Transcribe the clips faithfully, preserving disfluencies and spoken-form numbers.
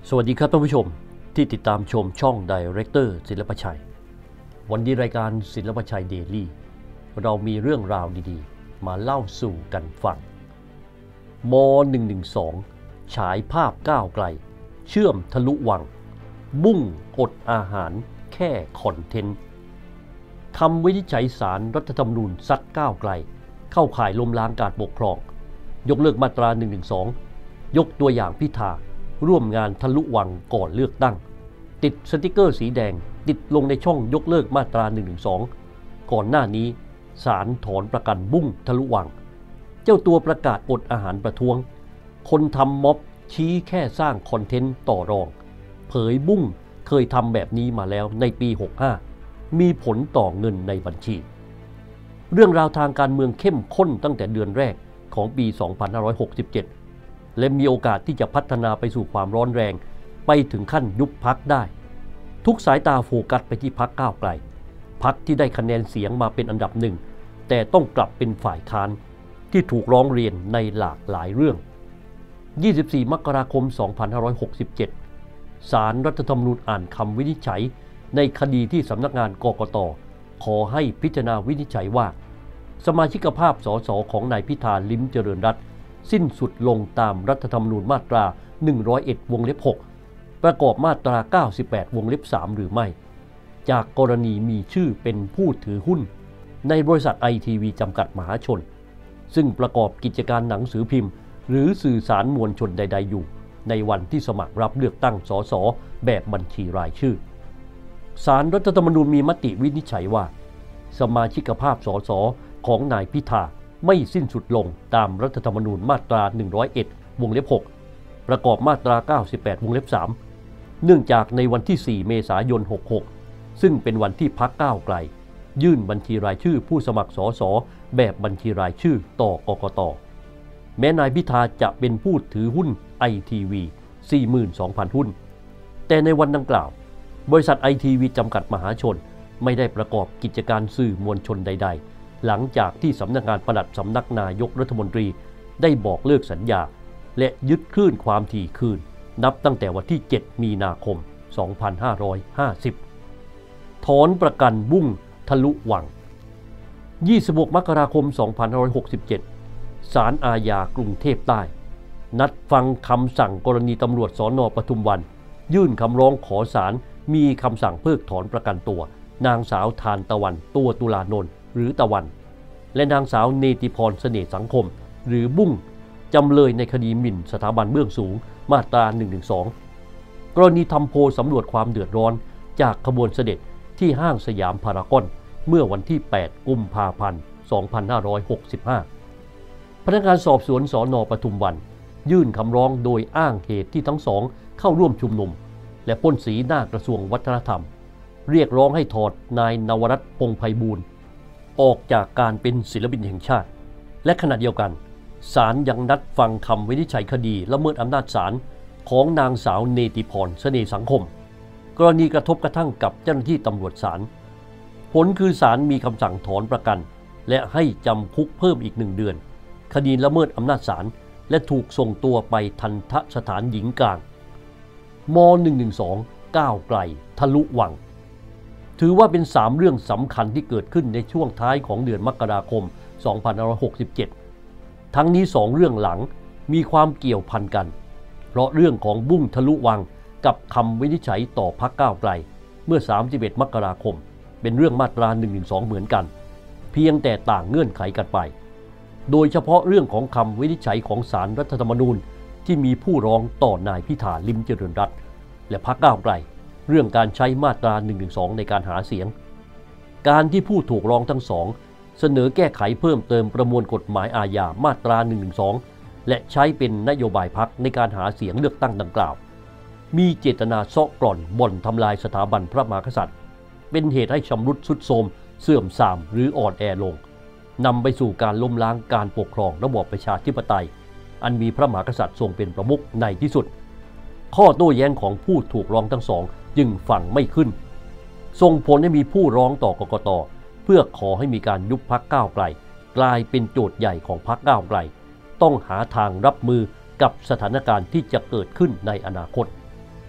สวัสดีครับท่านผู้ชมที่ติดตามชมช่อง Director ศิลปชัยวันนี้รายการศิลปชัยเดลี่เรามีเรื่องราวดีๆมาเล่าสู่กันฟังมหนึ่งหนึ่งสองฉายภาพก้าวไกลเชื่อมทะลุวังมุ่งอดอาหารแค่คอนเทนต์คำวินิจฉัยศาลรัฐธรรมนูญซัดก้าวไกลเข้าข่ายล้มล้างการปกครองยกเลิกมาตราหนึ่งหนึ่งสองยกตัวอย่างพิธาร่วมงานทะลุวังก่อนเลือกตั้งติดสติกเกอร์สีแดงติดลงในช่องยกเลิกมาตราหนึ่งหนึ่งสองก่อนหน้านี้ศาลถอนประกันบุ้งทะลุวังเจ้าตัวประกาศอดอาหารประท้วงคนทำม็อบชี้แค่สร้างคอนเทนต์ต่อรองเผยบุ้งเคยทำแบบนี้มาแล้วในปีหกห้ามีผลต่อเงินในบัญชีเรื่องราวทางการเมืองเข้มข้นตั้งแต่เดือนแรกของปีสองพันห้าร้อยหกสิบเจ็ดและมีโอกาสที่จะพัฒนาไปสู่ความร้อนแรงไปถึงขั้นยุบพรรคได้ทุกสายตาโฟกัสไปที่พรรคก้าวไกลพรรคที่ได้คะแนนเสียงมาเป็นอันดับหนึ่งแต่ต้องกลับเป็นฝ่ายค้านที่ถูกร้องเรียนในหลากหลายเรื่องยี่สิบสี่มกราคมสองพันห้าร้อยหกสิบเจ็ดศาลรัฐธรรมนูญอ่านคำวินิจฉัยในคดีที่สำนักงานกกต.ขอให้พิจารณาวินิจฉัยว่าสมาชิกภาพสสของนายพิธาลิ้มเจริญรัตน์สิ้นสุดลงตามรัฐธรรมนูญมาตราหนึ่งร้อยเอ็ดวงเล็บหกประกอบมาตราเก้าสิบแปดวงเล็บสามหรือไม่จากกรณีมีชื่อเป็นผู้ถือหุ้นในบริษัทไอทีวีจำกัดมหาชนซึ่งประกอบกิจการหนังสือพิมพ์หรือสื่อสารมวลชนใดๆอยู่ในวันที่สมัครรับเลือกตั้งสสแบบบัญชีรายชื่อศาลรัฐธรรมนูญมีมติวินิจฉัยว่าสมาชิกภาพสสของนายพิธาไม่สิ้นสุดลงตามรัฐธรรมนูญมาตราหนึ่งร้อยเอ็ดวงเล็บหกประกอบมาตราเก้าสิบแปดวงเล็บสามเนื่องจากในวันที่สี่เมษายนหกหกซึ่งเป็นวันที่พรรคก้าวไกลยื่นบัญชีรายชื่อผู้สมัครสสแบบบัญชีรายชื่อต่อกกต.แม้นายพิธาจะเป็นผู้ถือหุ้นไอทีวี สี่หมื่นสองพัน หุ้นแต่ในวันดังกล่าวบริษัทไอทีวีจำกัดมหาชนไม่ได้ประกอบกิจการสื่อมวลชนใดๆหลังจากที่สำนักงานปลัดสำนักนายกรัฐมนตรีได้บอกเลิกสัญญาและยึดคลื่นความถี่คืนนับตั้งแต่วันที่เจ็ดมีนาคมสองพันห้าร้อยห้าสิบถอนประกันบุ้งทะลุวังยี่สิบหกมกราคมสองพันห้าร้อยหกสิบเจ็ดศาลอาญากรุงเทพใต้นัดฟังคำสั่งกรณีตำรวจสน.ปทุมวันยื่นคำร้องขอศาลมีคำสั่งเพิกถอนประกันตัวนางสาวทานตะวันตัวตุลานนท์หรือตะวันและนางสาวเนติพรเสน่ห์สังคมหรือบุ้งจำเลยในคดีหมิ่นสถาบันเบื้องสูงมาตราหนึ่งหนึ่งสองกรณีทำโพลสำรวจความเดือดร้อนจากขบวนเสด็จที่ห้างสยามพารากอนเมื่อวันที่แปดกุมภาพันธ์สองพันห้าร้อยหกสิบห้าพนักงานสอบสวนสน.ปทุมวันยื่นคำร้องโดยอ้างเหตุที่ทั้งสองเข้าร่วมชุมนุมและพ่นสีหน้ากระทรวงวัฒนธรรมเรียกร้องให้ถอดนายนวรัตน์พงษ์ไพบูลย์ออกจากการเป็นศิลปินแห่งชาติและขณะเดียวกันศาลยังนัดฟังคำวินิจฉัยคดีละเมิดอำนาจศาลของนางสาวเนติพรเสน่ห์สังคมกรณีกระทบกระทั่งกับเจ้าหน้าที่ตำรวจศาลผลคือศาลมีคำสั่งถอนประกันและให้จำคุกเพิ่มอีกหนึ่งเดือนคดีละเมิดอำนาจศาลและถูกส่งตัวไปทัณฑสถานหญิงกลางมหนึ่งหนึ่งสองก้าวไกลทะลุวังถือว่าเป็นสามเรื่องสำคัญที่เกิดขึ้นในช่วงท้ายของเดือนมกราคมสองพันห้าร้อยหกสิบเจ็ดทั้งนี้สองเรื่องหลังมีความเกี่ยวพันกันเพราะเรื่องของบุ้งทะลุวังกับคำวินิจฉัยต่อพรรคก้าวไกลเมื่อสามสิบเอ็ดมกราคมเป็นเรื่องมาตราหนึ่งหนึ่งสองเหมือนกันเพียงแต่ต่างเงื่อนไขกันไปโดยเฉพาะเรื่องของคำวินิจฉัยของศาลรัฐธรรมนูญที่มีผู้ร้องต่อนายพิธาลิ้มเจริญรัตน์และพรรคก้าวไกลเรื่องการใช้มาตราหนึ่งหนึ่งสองในการหาเสียงการที่ผู้ถูกร้องทั้งสองเสนอแก้ไขเพิ่มเติมประมวลกฎหมายอาญามาตราหนึ่งหนึ่งสองและใช้เป็นนโยบายพรรคในการหาเสียงเลือกตั้งดังกล่าวมีเจตนาเซาะกร่อนบ่อนทำลายสถาบันพระมหากษัตริย์เป็นเหตุให้ชำรุดทรุดโทรมเสื่อมทรามหรืออ่อนแอลงนำไปสู่การล้มล้างการปกครองระบอบประชาธิปไตยอันมีพระมหากษัตริย์ทรงเป็นประมุขในที่สุดข้อโต้แย้งของผู้ถูกร้องทั้งสองจึงฟังไม่ขึ้นส่งผลให้มีผู้ร้องต่อกกต.เพื่อขอให้มีการยุบพรรคก้าวไกลกลายเป็นโจทย์ใหญ่ของพรรคก้าวไกลต้องหาทางรับมือกับสถานการณ์ที่จะเกิดขึ้นในอนาคต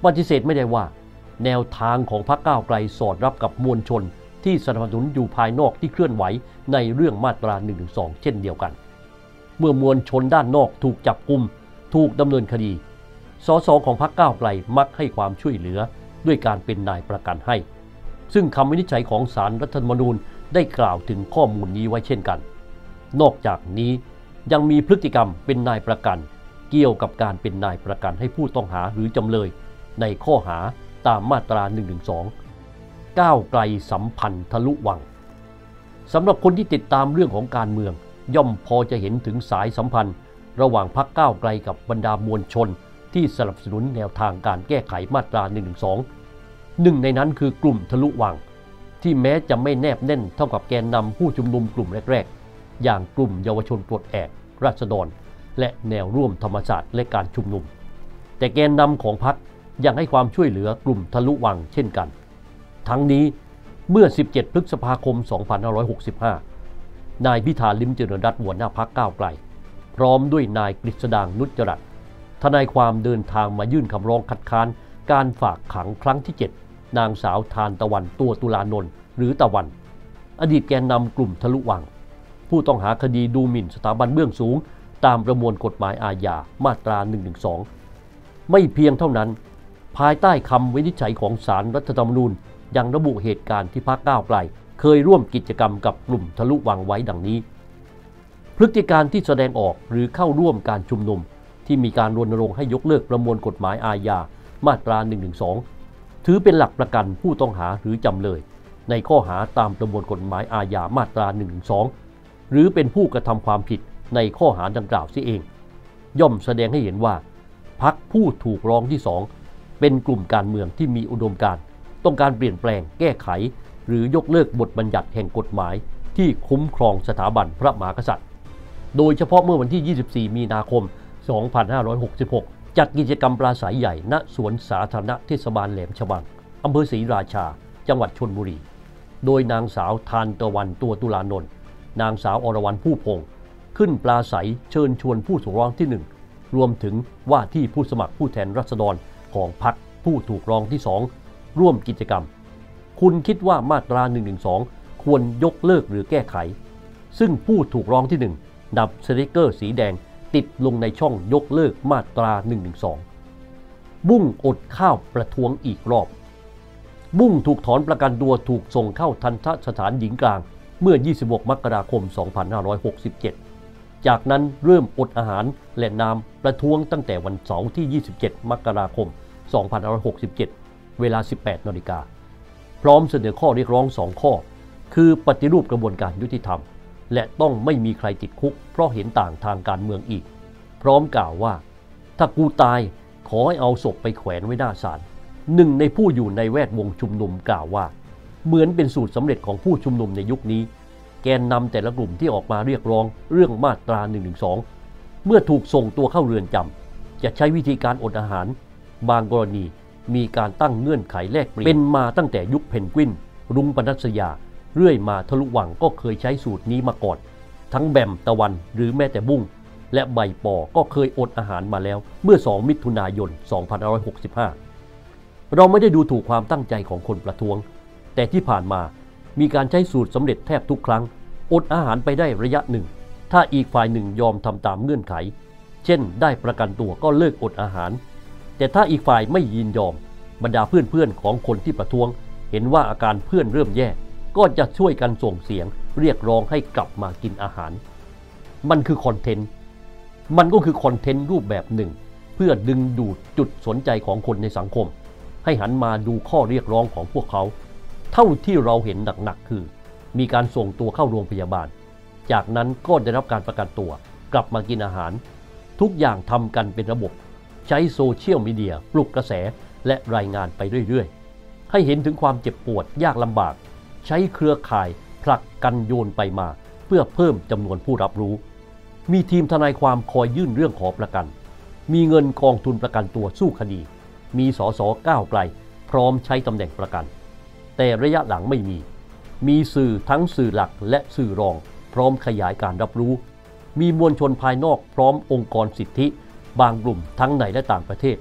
ปฏิเสธไม่ได้ว่าแนวทางของพรรคก้าวไกลสอดรับกับมวลชนที่สนับสนุนอยู่ภายนอกที่เคลื่อนไหวในเรื่องมาตราหนึ่งหนึ่งสองเช่นเดียวกันเมื่อมวลชนด้านนอกถูกจับกุมถูกดำเนินคดีสสของพรรคก้าวไกลมักให้ความช่วยเหลือด้วยการเป็นนายประกันให้ซึ่งคำวินิจฉัยของศาลรัฐธรรมนูญได้กล่าวถึงข้อมูลนี้ไว้เช่นกันนอกจากนี้ยังมีพฤติกรรมเป็นนายประกันเกี่ยวกับการเป็นนายประกันให้ผู้ต้องหาหรือจำเลยในข้อหาตามมาตราหนึ่งหนึ่งสองก้าวไกลสัมพันธ์ทะลุวังสำหรับคนที่ติดตามเรื่องของการเมืองย่อมพอจะเห็นถึงสายสัมพันธ์ระหว่างพรรคก้าวไกลกับบรรดามวลชนที่สนับสนุนแนวทางการแก้ไขมาตราหนึ่งหนึ่งสองหนึ่งในนั้นคือกลุ่มทะลุวังที่แม้จะไม่แนบแน่นเท่ากับแกนนำผู้ชุมนุมกลุ่มแรกๆอย่างกลุ่มเยาวชนปลดแอกราษฎรและแนวร่วมธรรมศาสตร์และการชุมนุมแต่แกนนำของพรรคยังให้ความช่วยเหลือกลุ่มทะลุวังเช่นกันทั้งนี้เมื่อสิบเจ็ดพฤษภาคมสองพันห้าร้อยหกสิบห้านายพิธาลิ้มเจริญรัตน์หัวหน้าพรรคก้าวไกลพร้อมด้วยนายกฤษดางนุจจรัตน์ทนายความเดินทางมายื่นคำร้องคัดค้านการฝากขังครั้งที่เจ็ดนางสาวทานตะวันตัวตุลานนท์หรือตะวันอดีตแกนนำกลุ่มทะลุวังผู้ต้องหาคดีดูหมิ่นสถาบันเบื้องสูงตามประมวลกฎหมายอาญามาตราหนึ่งหนึ่งสองไม่เพียงเท่านั้นภายใต้คำวินิจฉัยของศาลรัฐธรรมนูญยังระบุเหตุการณ์ที่พรรคก้าวไกลเคยร่วมกิจกรรมกับกลุ่มทะลุวังไว้ดังนี้พฤติการที่แสดงออกหรือเข้าร่วมการชุมนุมที่มีการรณรงค์ให้ยกเลิกประมวลกฎหมายอาญามาตราหนึ่งหนึ่งสองถือเป็นหลักประกันผู้ต้องหาหรือจำเลยในข้อหาตามประมวลกฎหมายอาญามาตราหนึ่งหนึ่งสองหรือเป็นผู้กระทำความผิดในข้อหาดังกล่าวเสียเองย่อมแสดงให้เห็นว่าพรรคผู้ถูกร้องที่สองเป็นกลุ่มการเมืองที่มีอุดมการณ์ต้องการเปลี่ยนแปลงแก้ไขหรือยกเลิกบทบัญญัติแห่งกฎหมายที่คุ้มครองสถาบันพระมหากษัตริย์โดยเฉพาะเมื่อวันที่ยี่สิบสี่มีนาคมสองพันห้าร้อยหกสิบหกจัดกิจกรรมปราศัยใหญ่ณสวนสาธารณะเทศบาลแหลมฉบังอำเภอศรีราชาจังหวัดชลบุรีโดยนางสาวทานตะวันตัวตุลานนท์นางสาวอรวรรณผู้พงษ์ขึ้นปราศัยเชิญชวนผู้ถูกร้องที่หนึ่งรวมถึงว่าที่ผู้สมัครผู้แทนราษฎรของพรรคผู้ถูกร้องที่สองร่วมกิจกรรมคุณคิดว่ามาตราหนึ่งหนึ่งสองควรยกเลิกหรือแก้ไขซึ่งผู้ถูกร้องที่หนึ่งนำสติกเกอร์สีแดงติดลงในช่องยกเลิกมาตราหนึ่งหนึ่งสองบุ้งอดข้าวประท้วงอีกรอบบุ้งถูกถอนประกันตัวถูกส่งเข้าทัณฑสถานหญิงกลางเมื่อยี่สิบหกมกราคมสองพันห้าร้อยหกสิบเจ็ดจากนั้นเริ่มอดอาหารและน้ำประท้วงตั้งแต่วันเสาร์ที่ยี่สิบเจ็ดมกราคมสองพันห้าร้อยหกสิบเจ็ดเวลาสิบแปดนาฬิกาพร้อมเสนอข้อเรียกร้องสองข้อคือปฏิรูปกระบวนการยุติธรรมและต้องไม่มีใครติดคุกเพราะเห็นต่างทางการเมืองอีกพร้อมกล่าวว่าถ้ากูตายขอให้เอาศพไปแขวนไว้หน้าศาลหนึ่งในผู้อยู่ในแวดวงชุมนุมกล่าวว่าเหมือนเป็นสูตรสำเร็จของผู้ชุมนุมในยุคนี้แกนนำแต่ละกลุ่มที่ออกมาเรียกร้องเรื่องมาตราหนึ่งหนึ่งสองเมื่อถูกส่งตัวเข้าเรือนจำจะใช้วิธีการอดอาหารบางกรณีมีการตั้งเงื่อนไขแลกเปลี่ยนเป็นมาตั้งแต่ยุคเพนกวินรุ้งปนัสยาเรื่อยมาทะลุวังก็เคยใช้สูตรนี้มาก่อนทั้งแบมตะวันหรือแม้แต่บุ้งและใบปอก็เคยอดอาหารมาแล้วเมื่อสองมิถุนายนสองพันห้าร้อยหกสิบห้าเราไม่ได้ดูถูกความตั้งใจของคนประท้วงแต่ที่ผ่านมามีการใช้สูตรสำเร็จแทบทุกครั้งอดอาหารไปได้ระยะหนึ่งถ้าอีกฝ่ายหนึ่งยอมทำตามเงื่อนไขเช่นได้ประกันตัวก็เลิกอดอาหารแต่ถ้าอีกฝ่ายไม่ยินยอมบรรดาเพื่อนๆของคนที่ประท้วงเห็นว่าอาการเพื่อนเริ่มแย่ก็จะช่วยกันส่งเสียงเรียกร้องให้กลับมากินอาหารมันคือคอนเทนต์มันก็คือคอนเทนต์รูปแบบหนึ่งเพื่อดึงดูดจุดสนใจของคนในสังคมให้หันมาดูข้อเรียกร้องของพวกเขาเท่าที่เราเห็นหนักๆคือมีการส่งตัวเข้าโรงพยาบาลจากนั้นก็ได้รับการประกันตัวกลับมากินอาหารทุกอย่างทำกันเป็นระบบใช้โซเชียลมีเดียปลุกกระแสและรายงานไปเรื่อยๆให้เห็นถึงความเจ็บปวดยากลำบากใช้เครือข่ายผลักกันโยนไปมาเพื่อเพิ่มจำนวนผู้รับรู้มีทีมทนายความคอยยื่นเรื่องขอประกันมีเงินกองทุนประกันตัวสู้คดีมีสสก้าวไกลพร้อมใช้ตำแหน่งประกันแต่ระยะหลังไม่มีมีสื่อทั้งสื่อหลักและสื่อรองพร้อมขยายการรับรู้มีมวลชนภายนอกพร้อมองค์กรสิทธิบางกลุ่มทั้งในและต่างประเทศ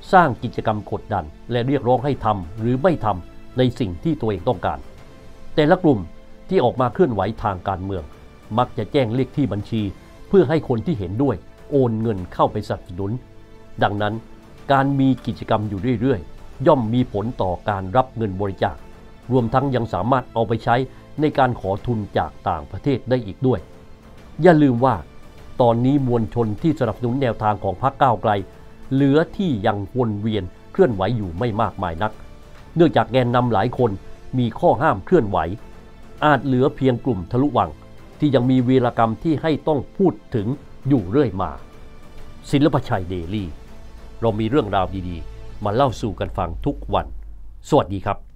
สร้างกิจกรรมกดดันและเรียกร้องให้ทำหรือไม่ทำในสิ่งที่ตัวเองต้องการแต่ละกลุ่มที่ออกมาเคลื่อนไหวทางการเมืองมักจะแจ้งเลขที่บัญชีเพื่อให้คนที่เห็นด้วยโอนเงินเข้าไปสนับสนุนดังนั้นการมีกิจกรรมอยู่เรื่อยๆย่อมมีผลต่อการรับเงินบริจาครวมทั้งยังสามารถเอาไปใช้ในการขอทุนจากต่างประเทศได้อีกด้วยอย่าลืมว่าตอนนี้มวลชนที่สนับสนุนแนวทางของพรรคก้าวไกลเหลือที่ยังวนเวียนเคลื่อนไหวอยู่ไม่มากมายนักเนื่องจากแกนนำหลายคนมีข้อห้ามเคลื่อนไหวอาจเหลือเพียงกลุ่มทะลุวังที่ยังมีวีรกรรมที่ให้ต้องพูดถึงอยู่เรื่อยมาศิลปชัยเดลี่เรามีเรื่องราวดีๆมาเล่าสู่กันฟังทุกวันสวัสดีครับ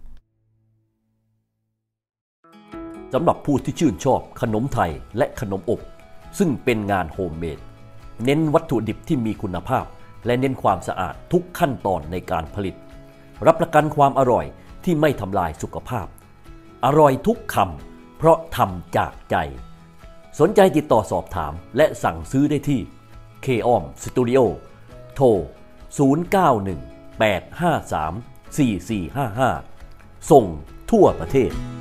สำหรับผู้ที่ชื่นชอบขนมไทยและขนมอบซึ่งเป็นงานโฮมเมดเน้นวัตถุดิบที่มีคุณภาพและเน้นความสะอาดทุกขั้นตอนในการผลิตรับประกันความอร่อยที่ไม่ทำลายสุขภาพอร่อยทุกคำเพราะทำจากใจสนใจติดต่อสอบถามและสั่งซื้อได้ที่ เค ออม Studio โทร ศูนย์ เก้า หนึ่ง แปด ห้า สาม สี่ สี่ ห้า ห้า ส่งทั่วประเทศ